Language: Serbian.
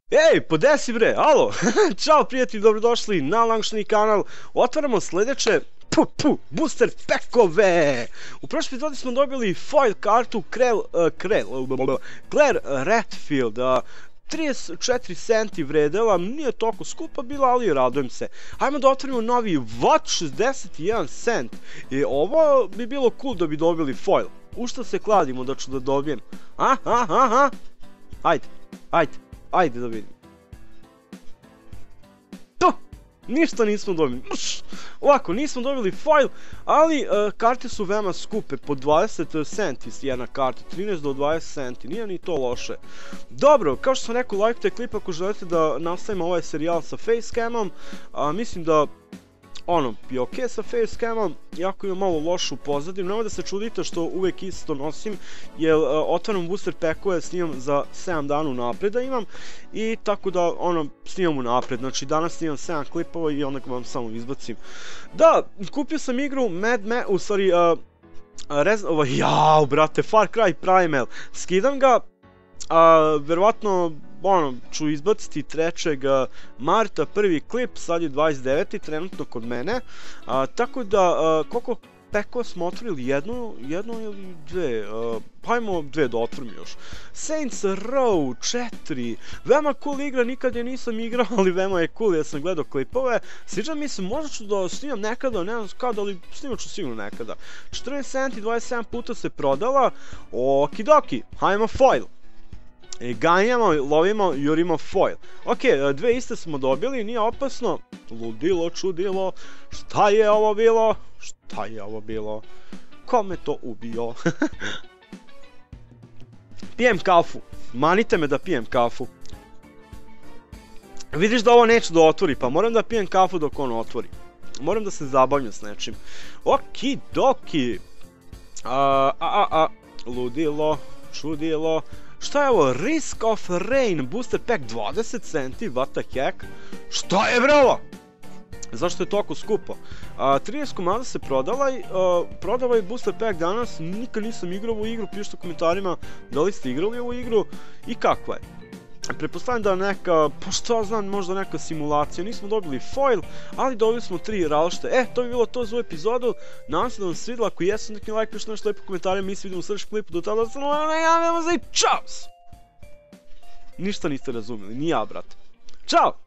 Ej, podesi bre, alo! Ćao prijatelji, dobrodošli na Langštini kanal. Otvaramo sljedeće booster packove. U prošloj epizodi smo dobili foil kartu Claire Redfield. 34 centi vredela, nije toliko skupa bila, ali radujem se. Hajmo da otvorimo novi Watt 61 cent. I ovo bi bilo cool da bi dobili foil. U što se kladimo da ću da dobijem? Ajde da vidim. Ništa nismo dobili. Ovako, nismo dobili foil, ali karte su veoma skupe, po 20 centi jedna karta, 13 do 20 centi, nije ni to loše. Dobro, kao što sam rekao, lajkujte klip ako želite da nastavimo ovaj serijal sa facecamom, mislim da je ok sa facecamom, iako imam malo lošu pozadinu, nemoj da se čudite što uvek isto nosim, jer otvaram booster packove, snimam za 7 dana unapred da imam, i tako da snimam unapred, znači danas snimam 7 klipova i onda vam samo izbacim. Da, kupio sam igru jao brate, Far Cry Primal, skidam ga, verovatno ću izbaciti 3. marta prvi klip, sad je 29. trenutno kod mene, tako da koliko pekova smo otvorili, jedno ili dve, hajmo dve da otvorim još. Saints Row 4, veoma cool igra, nikad je nisam igrao, ali veoma je cool, ja sam gledao klipove, sviđa mi se, možda ću da snimam nekada, ne znam kada, ali snimat ću sigurno nekada. 14 centi, 27 puta se prodala, okidoki, hajmo foil. Ganjamo, lovimo, jurimo foil. Ok, dve iste smo dobili, nije opasno. Ludilo, čudilo, šta je ovo bilo? Šta je ovo bilo? Ko me to ubio? Pijem kafu, manite me da pijem kafu. Vidiš da ovo neće da otvori, pa moram da pijem kafu dok on otvori. Moram da se zabavljam s nečim. Okidoki. Ludilo, čudilo. Šta je ovo? Risk of Rain booster pack 20 centi, what the heck? Šta je bre ovo? Zašto je toliko skupo? 30 komada se prodava i booster pack danas, nikad nisam igrao ovu igru, pišite u komentarima da li ste igrali ovu igru i kakva je. Pretpostavljam da je neka, pa šta znam, možda neka simulacija, nismo dobili foil, ali dobili smo 3 različite. To bi bilo to za ovu epizodu, nadam se da vam se svidjela, ako jesu neki like, pišite nešto lepo u komentarima, mi se vidimo u sljedećem klipu, do tada se javljamo za i čao! Ništa niste razumjeli, ni ja, brate. Ćao!